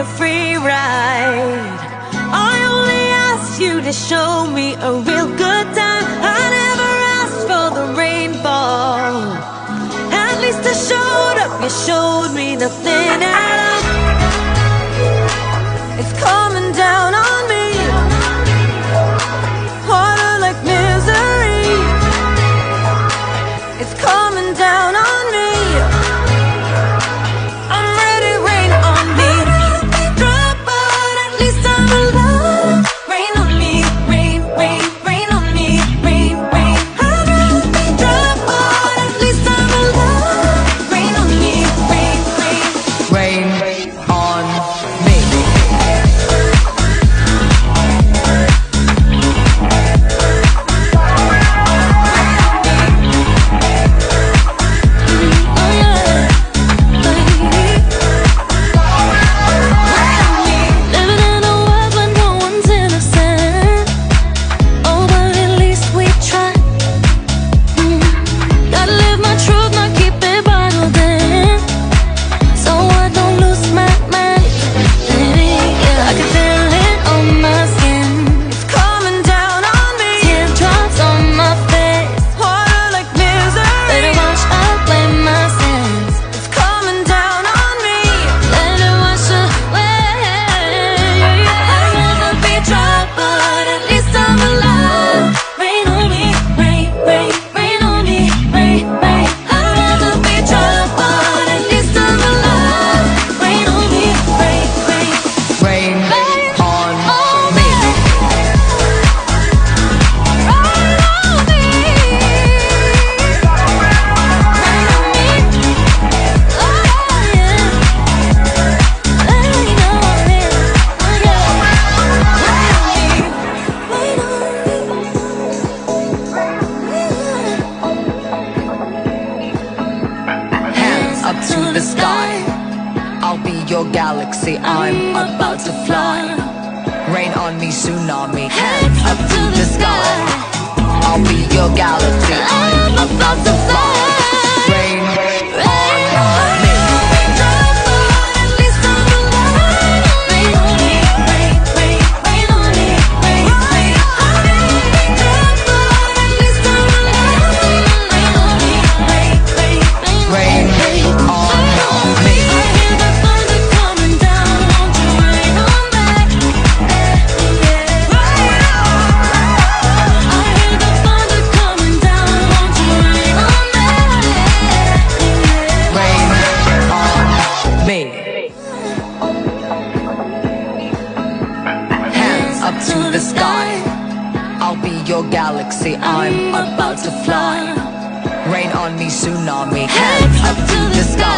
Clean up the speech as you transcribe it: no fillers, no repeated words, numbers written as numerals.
a free ride. I only asked you to show me a real good time. I never asked for the rainfall. At least I showed up, you showed me nothing at all. It's coming down on me, harder like misery. It's coming down on me. I'm ready, rain on me. Drop, but at least I'm alive. Rain on me, rain, rain, rain on me, rain, rain. I'd rather be drop, but at least I'm alive. Rain on me, rain, rain. Rain on me. Up to the sky, I'll be your galaxy, I'm about to fly. Rain on me, tsunami. Hands up to the sky, I'll be your galaxy, I'm about to fly. Rain on me. Up to the sky, I'll be your galaxy, I'm about to fly. Rain on me, tsunami. Hands up to the sky.